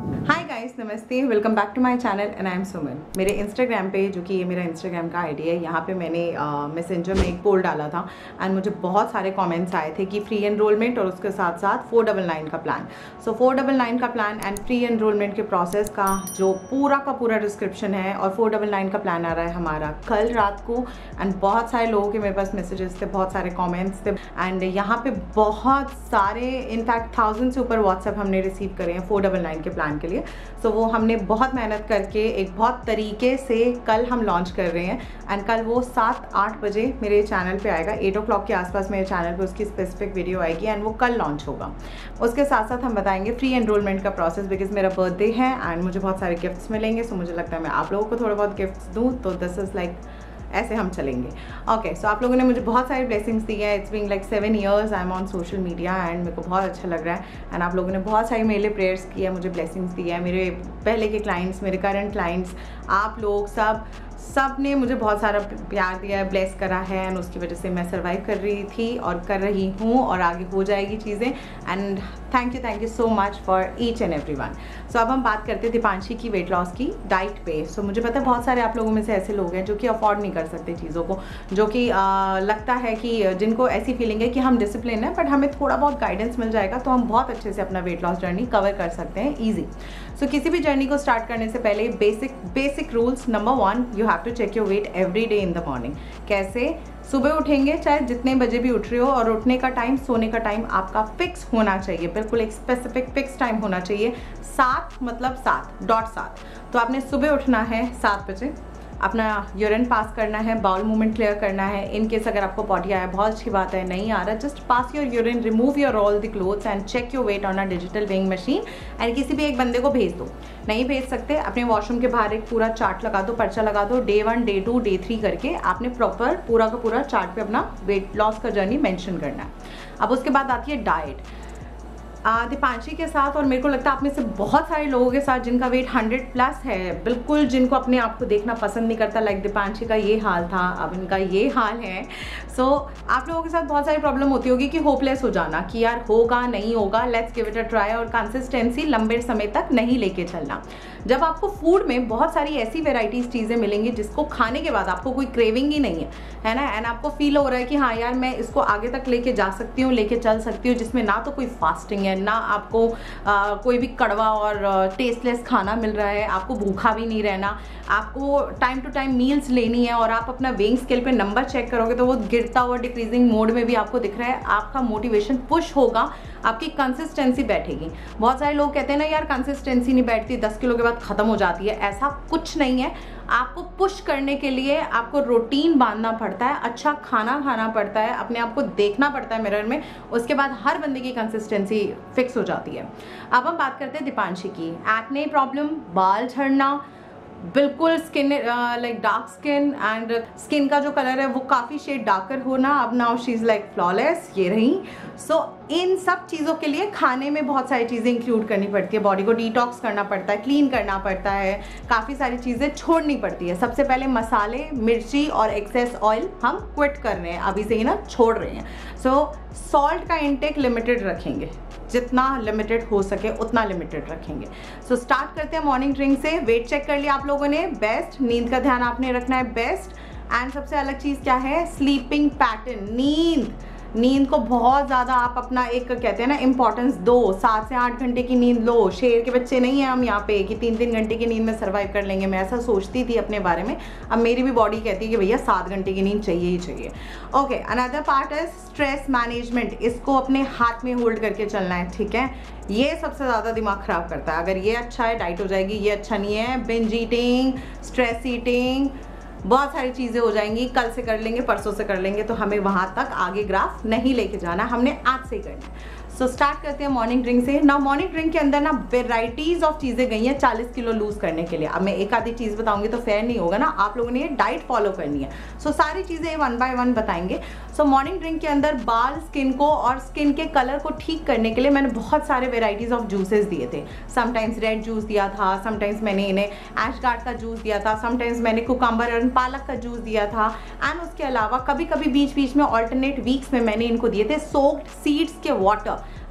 हाय guys, नमस्ते, welcome back to my channel and I am Suman. मेरे Instagram पे, जो कि ये मेरा इंस्टाग्राम का आईडी है, यहाँ पे मैंने मैसेंजर में एक पोल डाला था एंड मुझे बहुत सारे कमेंट्स आए थे कि फ्री एनरोलमेंट और उसके साथ साथ 499 का प्लान। सो 499 का प्लान एंड फ्री एनरोलमेंट के प्रोसेस का जो पूरा का पूरा डिस्क्रिप्शन है, और 499 का प्लान आ रहा है हमारा कल रात को। एंड बहुत सारे लोगों के मेरे पास मैसेजेस थे, बहुत सारे कॉमेंट्स थे एंड यहाँ पे बहुत सारे, इनफैक्ट 1000 से ऊपर व्हाट्सएप हमने रिसीव करे हैं 499 के प्लान के लिए। सो वो हमने बहुत मेहनत करके एक बहुत तरीके से कल हम लॉन्च कर रहे हैं एंड कल वो 7-8 बजे मेरे चैनल पे आएगा। 8 o'clock के आसपास मेरे चैनल पे उसकी स्पेसिफिक वीडियो आएगी एंड वो कल लॉन्च होगा। उसके साथ साथ हम बताएंगे फ्री एनरोलमेंट का प्रोसेस, बिकॉज मेरा बर्थडे है एंड मुझे बहुत सारे गिफ्ट्स मिलेंगे। सो मुझे लगता है मैं आप लोगों को थोड़े बहुत गिफ्ट्स दूँ, तो दिस इज़ लाइक ऐसे हम चलेंगे। ओके, सो आप लोगों ने मुझे बहुत सारी ब्लेसिंग्स दी है। It's being like 7 years I am on social media and मेरे को बहुत अच्छा लग रहा है एंड आप लोगों ने बहुत सारी मेरे लिए प्रेयर्स की है, मुझे ब्लेसिंग्स दी है। मेरे पहले के क्लाइंट्स, मेरे करंट क्लाइंट्स, आप लोग सब ने मुझे बहुत सारा प्यार दिया है, ब्लेस करा है एंड उसकी वजह से मैं सर्वाइव कर रही थी और कर रही हूँ और आगे हो जाएगी चीज़ें। And thank you so much for each and every one. So अब हम बात करते हैं दीपांशी की वेट लॉस की डाइट पे। सो मुझे पता है बहुत सारे आप लोगों में से ऐसे लोग हैं जो कि अफोर्ड नहीं कर सकते चीज़ों को, जो कि लगता है कि जिनको ऐसी फीलिंग है कि हम डिसिप्लिन है बट हमें थोड़ा बहुत गाइडेंस मिल जाएगा तो हम बहुत अच्छे से अपना वेट लॉस जर्नी कवर कर सकते हैं ईजी। सो किसी भी जर्नी को स्टार्ट करने से पहले basic rules. Number 1, you have to check your weight every day in the morning. कैसे? सुबह उठेंगे, चाहे जितने बजे भी उठ रहे हो, और उठने का टाइम, सोने का टाइम आपका फिक्स होना चाहिए, बिल्कुल एक स्पेसिफिक फिक्स टाइम होना चाहिए। 7 मतलब 7.7। तो आपने सुबह उठना है 7 बजे, अपना यूरिन पास करना है, बाउल मूवमेंट क्लियर करना है। इन केस अगर आपको पॉटी आया, बहुत अच्छी बात है, नहीं आ रहा, just pass your urine, remove your all the clothes and check your weight on a digital weighing machine and किसी भी एक बंदे को भेज दो। नहीं भेज सकते, अपने वॉशरूम के बाहर एक पूरा चार्ट लगा दो, पर्चा लगा दो, डे 1, डे 2, डे 3 करके आपने प्रॉपर पूरा का पूरा चार्ट पे अपना वेट लॉस का जर्नी मेंशन करना है। अब उसके बाद आती है डाइट। दीपांशी के साथ, और मेरे को लगता है आप में से बहुत सारे लोगों के साथ जिनका वेट 100+ है, बिल्कुल जिनको अपने आप को देखना पसंद नहीं करता, लाइक दीपांशी का ये हाल था, अब इनका ये हाल है। सो आप लोगों के साथ बहुत सारी प्रॉब्लम होती होगी कि होपलेस हो जाना, कि यार होगा नहीं होगा, let's give it a try, और कंसिस्टेंसी लंबे समय तक नहीं लेके चलना। जब आपको फूड में बहुत सारी ऐसी वेराइटीज़ चीज़ें मिलेंगी जिसको खाने के बाद आपको कोई क्रेविंग ही नहीं है ना, एंड आपको फील हो रहा है कि हाँ यार मैं इसको आगे तक लेके जा सकती हूँ, लेके चल सकती हूँ, जिसमें ना तो कोई फास्टिंग है, ना आपको कोई भी कड़वा और टेस्टलेस खाना मिल रहा है, आपको भूखा भी नहीं रहना, आपको टाइम टू टाइम मील्स लेनी है, और आप अपना वेइंग स्केल पे नंबर चेक करोगे तो वो गिरता हुआ डिक्रीजिंग मोड में भी आपको दिख रहा है, आपका मोटिवेशन पुश होगा, आपकी कंसिस्टेंसी बैठेगी। बहुत सारे लोग कहते हैं ना यार कंसिस्टेंसी नहीं बैठती, 10 किलो के बाद खत्म हो जाती है। ऐसा कुछ नहीं है। आपको पुश करने के लिए आपको रूटीन बांधना पड़ता है, अच्छा खाना खाना पड़ता है, अपने आप को देखना पड़ता है मिरर में, उसके बाद हर बंदे की कंसिस्टेंसी फिक्स हो जाती है। अब हम बात करते हैं दीपांशी की। एक्ने प्रॉब्लम, बाल झड़ना, बिल्कुल skin like dark skin and skin का जो कलर है वो काफ़ी शेड डार्कर होना। अब now she is like flawless, ये रही। सो इन सब चीज़ों के लिए खाने में बहुत सारी चीज़ें इंक्लूड करनी पड़ती है, बॉडी को डिटॉक्स करना पड़ता है, क्लीन करना पड़ता है, काफ़ी सारी चीज़ें छोड़नी पड़ती है। सबसे पहले मसाले, मिर्ची और एक्सेस ऑयल हम क्विट कर रहे हैं, अभी से ही ना छोड़ रहे हैं। सो सॉल्ट का इंटेक लिमिटेड रखेंगे, जितना लिमिटेड हो सके उतना लिमिटेड रखेंगे। सो स्टार्ट करते हैं मॉर्निंग ड्रिंक से। वेट चेक कर लिया आप लोगों ने, बेस्ट। नींद का ध्यान आपने रखना है, बेस्ट। एंड सबसे अलग चीज़ क्या है? Sleeping pattern. नींद को बहुत ज़्यादा आप अपना एक कहते हैं ना इंपॉर्टेंस दो। 7 से 8 घंटे की नींद लो। शेर के बच्चे नहीं हैं हम यहाँ पे कि 3-3 घंटे की नींद में सर्वाइव कर लेंगे। मैं ऐसा सोचती थी अपने बारे में, अब मेरी भी बॉडी कहती है कि भैया 7 घंटे की नींद चाहिए ही चाहिए। ओके, अनदर पार्ट है स्ट्रेस मैनेजमेंट। इसको अपने हाथ में होल्ड करके चलना है, ठीक है? ये सबसे ज़्यादा दिमाग ख़राब करता है। अगर ये अच्छा है डाइट हो जाएगी, ये अच्छा नहीं है बिंज ईटिंग, स्ट्रेस ईटिंग, बहुत सारी चीज़ें हो जाएंगी। कल से कर लेंगे, परसों से कर लेंगे, तो हमें वहाँ तक आगे ग्राफ नहीं लेके जाना, हमने आज से ही करना है। सो स्टार्ट करते हैं मॉर्निंग ड्रिंक से ना। मॉर्निंग ड्रिंक के अंदर ना वेराइटीज़ ऑफ चीज़ें गई हैं 40 किलो लूज़ करने के लिए। अब मैं एक आधी चीज़ बताऊंगी तो फेयर नहीं होगा ना, आप लोगों ने ये डाइट फॉलो करनी है। सो सारी चीज़ें 1 by 1 बताएंगे। सो मॉर्निंग ड्रिंक के अंदर बाल, स्किन को और स्किन के कलर को ठीक करने के लिए मैंने बहुत सारे वेराइटीज़ ऑफ जूसेस दिए थे। समटाइम्स रेड जूस दिया था, समटाइम्स मैंने इन्हें एशगार्ड का जूस दिया था, समटाइम्स मैंने कुकम्बर और पालक का जूस दिया था। एंड उसके अलावा कभी कभी बीच बीच में ऑल्टरनेट वीक्स में मैंने इनको दिए थे सोक्ड सीड्स के वाटर।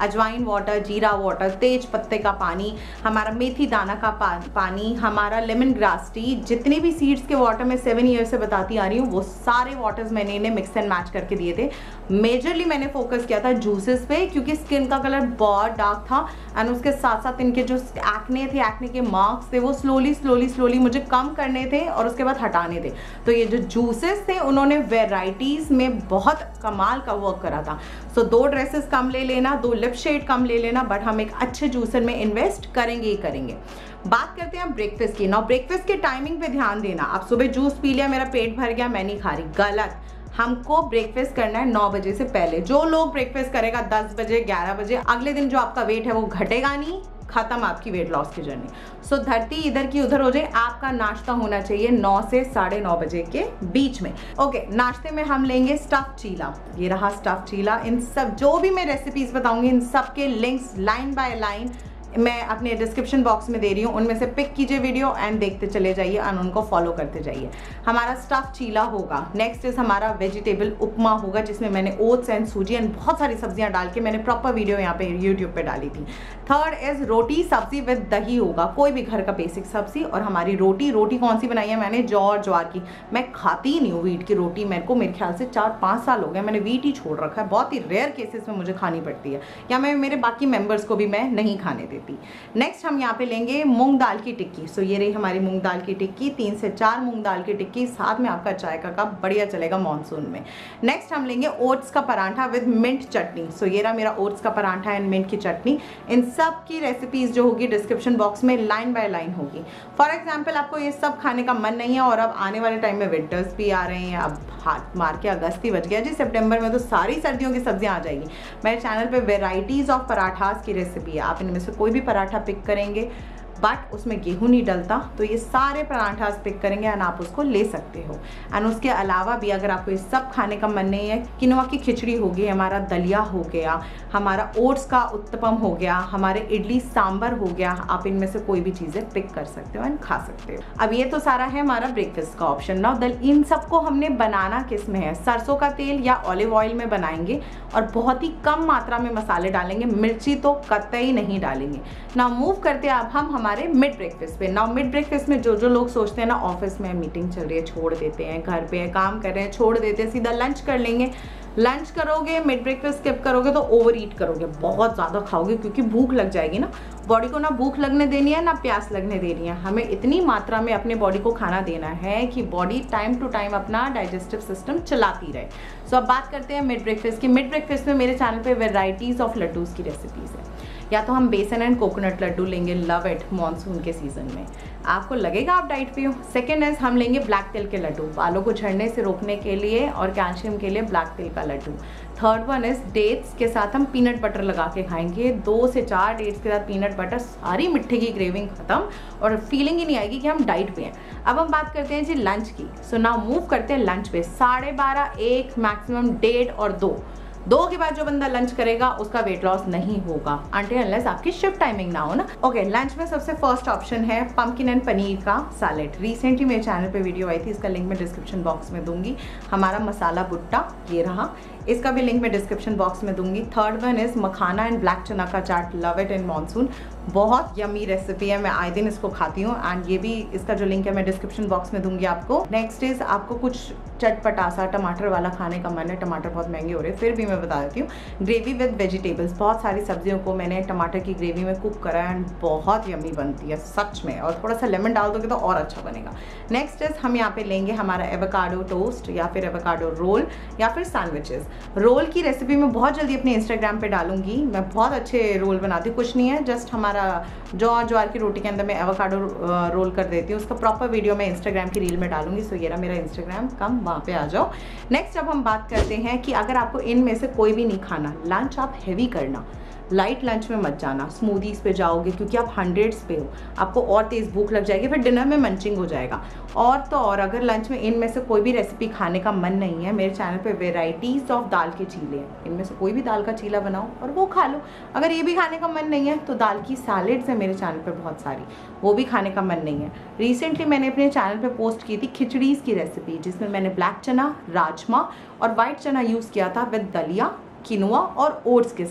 अजवाइन वाटर, जीरा वाटर, तेज पत्ते का पानी, हमारा मेथी दाना का पानी, हमारा लेमन ग्रास टी, जितने भी सीड्स के वाटर मैं 7 ईयर से बताती आ रही हूँ वो सारे वाटर्स मैंने इन्हें मिक्स एंड मैच करके दिए थे। मेजरली मैंने फोकस किया था जूसेस पे क्योंकि स्किन का कलर बहुत डार्क था एंड उसके साथ साथ इनके जो एक्ने थे, एक्ने के मार्क्स थे वो स्लोली मुझे कम करने थे और उसके बाद हटाने थे। तो ये जो जूसेस थे उन्होंने वेराइटीज में बहुत कमाल का वर्क करा था। सो 2 ड्रेसेस कम ले लेना, 2 लिप शेड कम ले लेना, बट हम एक अच्छे जूसर में इन्वेस्ट करेंगे ही करेंगे। बात करते हैं ब्रेकफास्ट की। नाउ ब्रेकफास्ट के टाइमिंग पे ध्यान देना। आप सुबह जूस पी लिया, मेरा पेट भर गया, मैं नहीं खा रही, गलत। हमको ब्रेकफास्ट करना है 9 बजे से पहले। जो लोग ब्रेकफास्ट करेगा 10 बजे 11 बजे, अगले दिन जो आपका वेट है वो घटेगा नहीं, खत्म आपकी वेट लॉस की जर्नी। सो धरती इधर की उधर हो जाए, आपका नाश्ता होना चाहिए 9 से 9:30 बजे के बीच में। ओके, नाश्ते में हम लेंगे स्टफ चीला। ये रहा स्टफ चीला। इन सब जो भी मैं रेसिपीज बताऊंगी इन सब के लिंक्स लाइन बाय लाइन मैं अपने डिस्क्रिप्शन बॉक्स में दे रही हूँ, उनमें से पिक कीजिए वीडियो एंड देखते चले जाइए और उनको फॉलो करते जाइए। हमारा स्टफ चीला होगा। नेक्स्ट इज हमारा वेजिटेबल उपमा होगा जिसमें मैंने ओट्स एंड सूजी एंड बहुत सारी सब्जियां डाल के मैंने प्रॉपर वीडियो यहाँ पे यूट्यूब पे डाली थी। थर्ड इज रोटी सब्जी विद दही होगा, कोई भी घर का बेसिक सब्जी। और हमारी रोटी कौन सी बनाई है मैंने, जौ और ज्वार की। मैं खाती ही नहीं हूँ वीट की रोटी, मेरे ख्याल से 4-5 साल हो गए मैंने वीट ही छोड़ रखा है। बहुत ही रेयर केसेस में मुझे खानी पड़ती है या मैं मेरे बाकी मेंबर्स को भी मैं नहीं खाने देती। नेक्स्ट हम यहाँ पे लेंगे मूंग दाल की टिक्की। सो ये रही हमारी मूंग दाल की टिक्की, 3 से 4 मूंग दाल की टिक्की, साथ में आपका चाय का कप बढ़िया चलेगा मॉनसून में। नेक्स्ट हम लेंगे ओट्स का paratha with mint chutney. So ये रहा मेरा ओट्स का पराठा एंड मिंट की चटनी। इन सब की रेसिपीज जो होगी डिस्क्रिप्शन बॉक्स में लाइन बाय लाइन होगी। फॉर एग्जाम्पल आपको ये सब खाने का मन नहीं है और अब आने वाले टाइम में विंटर्स भी आ रहे हैं, अब हाथ मार के अगस्त ही बच गया जी, सितंबर में तो सारी सर्दियों की सब्जियां आ जाएगी। मेरे चैनल पे वेराइटीज ऑफ पराठास की रेसिपी है, आप इनमें से कोई भी पराठा पिक करेंगे बट उसमें गेहूं नहीं डलता तो ये सारे पराठास पिक करेंगे एंड आप उसको ले सकते हो। एंड उसके अलावा भी अगर आपको ये सब खाने का मन नहीं है, किनोआ की खिचड़ी हो गई, हमारा दलिया हो गया, हमारा ओट्स का उत्तपम हो गया, हमारे इडली सांबर हो गया, आप इनमें से कोई भी चीज़ें पिक कर सकते हो एंड खा सकते हो। अब ये तो सारा है हमारा ब्रेकफास्ट का ऑप्शन। नाउ इन सबको हमने बनाना किस में है, सरसों का तेल या ऑलिव ऑयल में बनाएंगे और बहुत ही कम मात्रा में मसाले डालेंगे, मिर्ची तो कतई नहीं डालेंगे। नाउ मूव करते हैं अब हम हमारे मिड ब्रेकफास्ट पे। नाउ मिड ब्रेकफास्ट में जो लोग सोचते हैं ना ऑफिस में मीटिंग चल रही है छोड़ देते हैं, घर पे काम कर रहे हैं छोड़ देते हैं, सीधा लंच कर लेंगे। लंच करोगे, मिड ब्रेकफास्ट स्किप करोगे तो ओवर ईट करोगे, बहुत ज़्यादा खाओगे क्योंकि भूख लग जाएगी ना। बॉडी को ना भूख लगने देनी है ना प्यास लगने देनी है, हमें इतनी मात्रा में अपने बॉडी को खाना देना है कि बॉडी टाइम टू टाइम अपना डाइजेस्टिव सिस्टम चलाती रहे। सो अब बात करते हैं मिड ब्रेकफास्ट की। मिड ब्रेकफास्ट में मेरे चैनल पे वेराइटीज ऑफ लड्डूज की रेसिपीज है। या तो हम बेसन एंड कोकोनट लड्डू लेंगे, लव इट, मानसून के सीजन में आपको लगेगा आप डाइट पे हो। सेकेंड इज हम लेंगे ब्लैक तिल के लड्डू, बालों को झड़ने से रोकने के लिए और कैल्शियम के लिए ब्लैक तिल का laddoo. Third one is dates के साथ हम पीनट बटर लगा के खाएंगे, 2 से 4 डेट्स के साथ पीनट बटर, सारी मिट्टी की क्रेविंग खत्म और फीलिंग ही नहीं आएगी कि हम डाइट पे हैं। अब हम बात करते हैं जी लंच की। सो नाउ मूव करते हैं लंच पे। 12:30, 1, मैक्सिमम 1:30 और 2 के बाद जो बंदा लंच करेगा उसका वेट लॉस नहीं होगा अनटिल अनलेस आपकी शिफ्ट टाइमिंग ना हो ना। ओके, लंच में सबसे फर्स्ट ऑप्शन है पंपकिन एंड पनीर का सैलेड। रिसेंटली मेरे चैनल पे वीडियो आई थी, इसका लिंक मैं डिस्क्रिप्शन बॉक्स में दूंगी। हमारा मसाला भुट्टा ये रहा, इसका भी लिंक मैं डिस्क्रिप्शन बॉक्स में दूंगी। Third one is makhana and black chana का chaat, love it in monsoon, बहुत यमी रेसिपी है, मैं आए दिन इसको खाती हूँ एंड ये भी इसका जो लिंक है मैं डिस्क्रिप्शन बॉक्स में दूंगी आपको। नेक्स्ट इज आपको कुछ चटपटा सा टमाटर वाला खाने का मन है, टमाटर बहुत महंगे हो रहे हैं फिर भी मैं बता देती हूँ, ग्रेवी विद वेजिटेबल्स। बहुत सारी सब्जियों को मैंने टमाटर की ग्रेवी में कुक करा है एंड बहुत यमी बनती है सच में, और थोड़ा सा लेमन डाल दोगे तो और अच्छा बनेगा। नेक्स्ट इज हम यहाँ पे लेंगे हमारा एवोकाडो टोस्ट या फिर एवोकाडो रोल या फिर सैंडविचेस। रोल की रेसिपी मैं बहुत जल्दी अपने इंस्टाग्राम पे डालूंगी, मैं बहुत अच्छे रोल बनाती हूँ, कुछ नहीं है जस्ट हमारा ज्वार की रोटी के अंदर मैं एवोकाडो रोल कर देती हूँ, उसका प्रॉपर वीडियो मैं इंस्टाग्राम की रील में डालूंगी। सो ये रहा मेरा इंस्टाग्राम, कम वहाँ पे आ जाओ। नेक्स्ट अब हम बात करते हैं कि अगर आपको इनमें से कोई भी नहीं खाना, लंच आप हैवी करना, लाइट लंच में मत जाना, स्मूदीज पे जाओगे क्योंकि आप 100s पे हो, आपको और तेज़ भूख लग जाएगी, फिर डिनर में मंचिंग हो जाएगा। और तो और अगर लंच में इनमें से कोई भी रेसिपी खाने का मन नहीं है, मेरे चैनल पे वेराइटीज ऑफ दाल के चीले हैं, इनमें से कोई भी दाल का चीला बनाओ और वो खा लो। अगर ये भी खाने का मन नहीं है तो दाल की सैलेड्स है मेरे चैनल पे बहुत सारी, वो भी खाने का मन नहीं है। रिसेंटली मैंने अपने चैनल पे पोस्ट की थी खिचड़ीज की रेसिपी, जिसमें मैंने ब्लैक चना, राजमा और वाइट चना यूज़ किया था विद दलिया, किनोआ और ओट्स के साथ,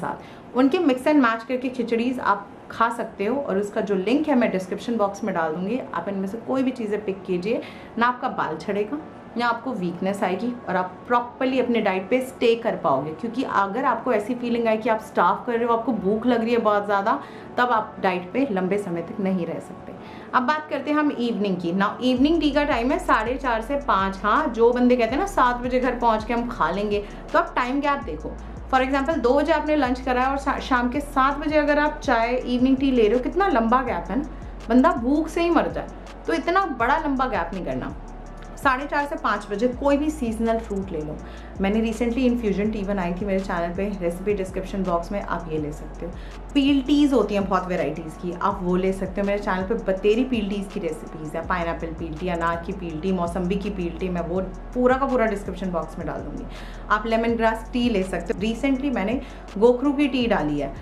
उनके मिक्स एंड मैच करके खिचड़ीज आप खा सकते हो, और उसका जो लिंक है मैं डिस्क्रिप्शन बॉक्स में डाल दूंगी। आप इनमें से कोई भी चीज़ें पिक कीजिए, ना आपका बाल झड़ेगा ना आपको वीकनेस आएगी, और आप प्रॉपरली अपने डाइट पे स्टे कर पाओगे। क्योंकि अगर आपको ऐसी फीलिंग आए कि आप स्टार्व कर रहे हो, आपको भूख लग रही है बहुत ज़्यादा, तब आप डाइट पे लंबे समय तक नहीं रह सकते। अब बात करते हैं हम इवनिंग की। ना इवनिंग टी का टाइम है 4:30 से 5। हाँ, जो बंदे कहते हैं ना 7 बजे घर पहुँच के हम खा लेंगे, तो आप टाइम गैप देखो। फॉर एग्जाम्पल 2 बजे आपने लंच करा है और शाम के 7 बजे अगर आप चाय इवनिंग टी ले रहे हो, कितना लंबा गैप है ना, बंदा भूख से ही मर जाए। तो इतना बड़ा लंबा गैप नहीं करना। 4:30 से 5 बजे कोई भी सीजनल फ्रूट ले लो। मैंने रिसेंटली इन्फ्यूजन टी बनाई थी मेरे चैनल पे, रेसिपी डिस्क्रिप्शन बॉक्स में आप ये ले सकते हो। पील टीज़ होती हैं बहुत वेराइटीज़ की, आप वो ले सकते हो। मेरे चैनल पे बतेरी पील टीज़ की रेसिपीज़ है, पाइनएप्पल पील टी, अनार की पील टी, मौसम्बी की पील टी, मैं वो पूरा का पूरा डिस्क्रिप्शन बॉक्स में डाल दूँगी। आप लेमन ग्रास टी ले सकते हो। रिसेंटली मैंने गोखरू की टी डाली है,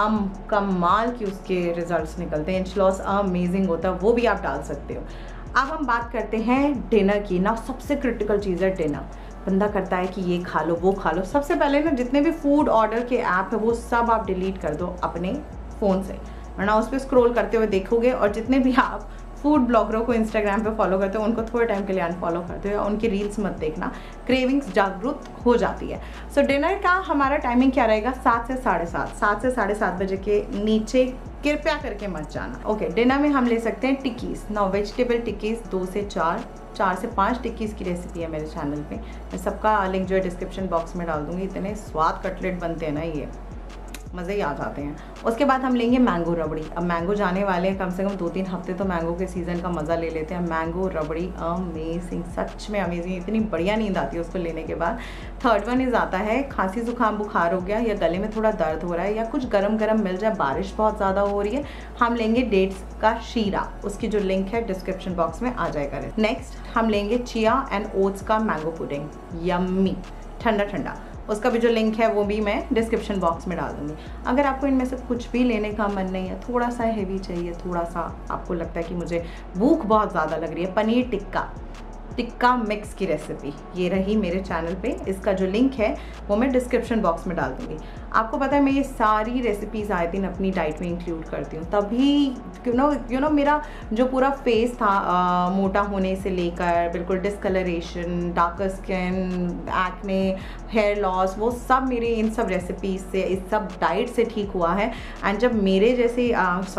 कमाल की उसके रिजल्ट्स निकलते हैं, इंच लॉस अमेजिंग होता है, वो भी आप डाल सकते हो। अब हम बात करते हैं डिनर की। ना सबसे क्रिटिकल चीज़ है डिनर। बंदा करता है कि ये खा लो वो खा लो। सबसे पहले ना जितने भी फूड ऑर्डर के ऐप है वो सब आप डिलीट कर दो अपने फ़ोन से, वरना उस पर स्क्रॉल करते हुए देखोगे, और जितने भी आप फूड ब्लॉगरों को इंस्टाग्राम पे फॉलो करते हो उनको थोड़े टाइम के लिए अनफॉलो करते हो, उनकी रील्स मत देखना, क्रेविंग्स जागरूक हो जाती है। सो डिनर का हमारा टाइमिंग क्या रहेगा? 7 से 7:30, 7 से 7:30 बजे के नीचे कृपया करके मत जाना। ओके, डिनर में हम ले सकते हैं टिक्कीज़। ना वेजिटेबल टिक्कीज़ 2 से 4, 4 से 5 टिक्कीज़ की रेसिपी है मेरे चैनल पे, मैं सबका लिंक जो है डिस्क्रिप्शन बॉक्स में डाल दूँगी। इतने स्वाद कटलेट बनते हैं ना, ये मज़े ही आ जाते हैं। उसके बाद हम लेंगे मैंगो रबड़ी। अब मैंगो जाने वाले हैं, कम से कम 2-3 हफ्ते तो मैंगो के सीज़न का मज़ा ले लेते हैं। मैंगो रबड़ी अमेजिंग, सच में अमेजिंग, इतनी बढ़िया नींद आती है उसको लेने के बाद। थर्ड वन इज़ आता है खांसी जुकाम बुखार हो गया, या गले में थोड़ा दर्द हो रहा है, या कुछ गरम गरम मिल जाए, बारिश बहुत ज़्यादा हो रही है, हम लेंगे डेट्स का शीरा। उसकी जो लिंक है डिस्क्रिप्शन बॉक्स में आ जाएगा। नेक्स्ट हम लेंगे चिया एंड ओट्स का मैंगो पुडिंग, यम्मी, ठंडा ठंडा। उसका भी जो लिंक है वो भी मैं डिस्क्रिप्शन बॉक्स में डाल दूँगी। अगर आपको इनमें से कुछ भी लेने का मन नहीं है, थोड़ा सा हेवी चाहिए, थोड़ा सा आपको लगता है कि मुझे भूख बहुत ज़्यादा लग रही है, पनीर टिक्का मिक्स की रेसिपी ये रही मेरे चैनल पे। इसका जो लिंक है वो मैं डिस्क्रिप्शन बॉक्स में डाल दूँगी। आपको पता है मैं ये सारी रेसिपीज़ आए दिन अपनी डाइट में इंक्लूड करती हूँ, तभी यू नो मेरा जो पूरा फेस था मोटा होने से लेकर बिल्कुल discolouration, darker skin, acne, hair loss, वो सब मेरे इन सब रेसिपीज़ से, इस सब डाइट से ठीक हुआ है। एंड जब मेरे जैसे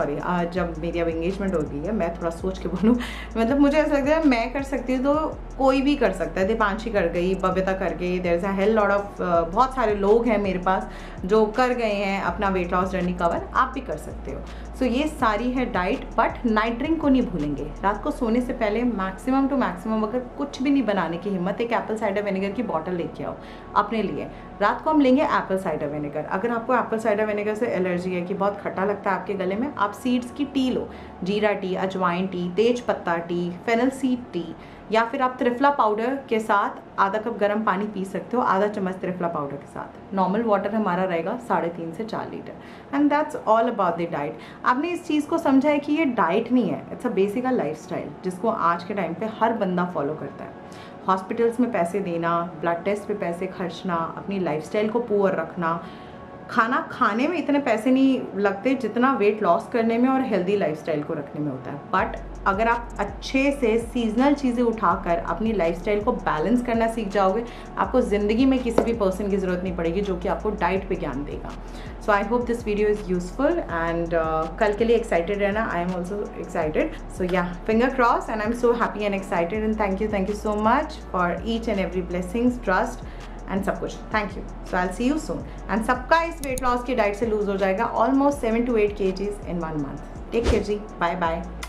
जब मेरी अब एंगेजमेंट हो गई है, मैं थोड़ा सोच के बोलूँ, मतलब मुझे ऐसा लगता है मैं कर सकती हूँ तो कोई भी कर सकता है। दीपांशी कर गई, बबीता कर गई, there is a hell lot of बहुत सारे लोग हैं मेरे पास जो कर गए हैं अपना वेट लॉस जर्नी कवर, आप भी कर सकते हो। सो ये सारी है डाइट, बट नाइट ड्रिंक को नहीं भूलेंगे। रात को सोने से पहले मैक्सिमम टू मैक्सिमम अगर कुछ भी नहीं बनाने की हिम्मत, एक एप्पल साइडर विनेगर की बॉटल लेके आओ अपने लिए। रात को हम लेंगे एप्पल साइडर विनेगर। अगर आपको एप्पल साइडर विनेगर से एलर्जी है कि बहुत खट्टा लगता है आपके गले में, आप सीड्स की टी लो, जीरा टी, अजवाइन टी, तेज पत्ता टी, फेनल सीड टी, या फिर आप त्रिफला पाउडर के साथ आधा कप गर्म पानी पी सकते हो, आधा चम्मच त्रिफला पाउडर के साथ। नॉर्मल वाटर हमारा रहेगा 3.5 से 4 litre. And that's all about the diet. आपने इस चीज़ को समझा है कि ये डाइट नहीं है, इट्स अ बेसिक लाइफस्टाइल जिसको आज के टाइम पे हर बंदा फॉलो करता है। हॉस्पिटल्स में पैसे देना, ब्लड टेस्ट पे पैसे खर्चना, अपनी लाइफस्टाइल को पुअर रखना, खाना खाने में इतने पैसे नहीं लगते जितना वेट लॉस करने में और हेल्दी लाइफस्टाइल को रखने में होता है। बट अगर आप अच्छे से सीजनल चीज़ें उठाकर अपनी लाइफस्टाइल को बैलेंस करना सीख जाओगे, आपको ज़िंदगी में किसी भी पर्सन की ज़रूरत नहीं पड़ेगी जो कि आपको डाइट पे ज्ञान देगा। So I hope this video is useful and कल के लिए एक्साइटेड रहना। I am also excited. So yeah, finger cross, and I am so happy and excited, and thank you so much for each and every blessings, trust and सब कुछ। Thank you. So I will see you soon. And सबका इस weight loss की diet से loose हो जाएगा almost 7 to 8 kgs in 1 month। Take care जी, bye bye.